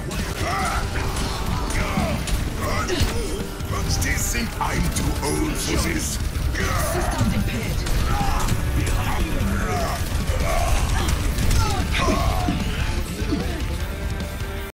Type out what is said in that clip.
But do you think I'm too old for this?